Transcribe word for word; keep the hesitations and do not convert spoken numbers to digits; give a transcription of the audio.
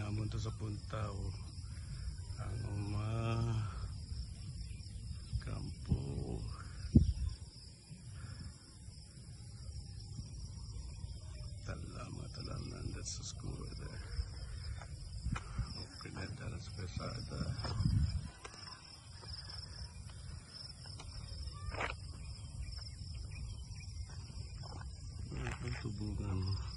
amon to sa punta o ang uma kampo talama talaman that's the school there. Okay, na sa pesada. Ang tubungan.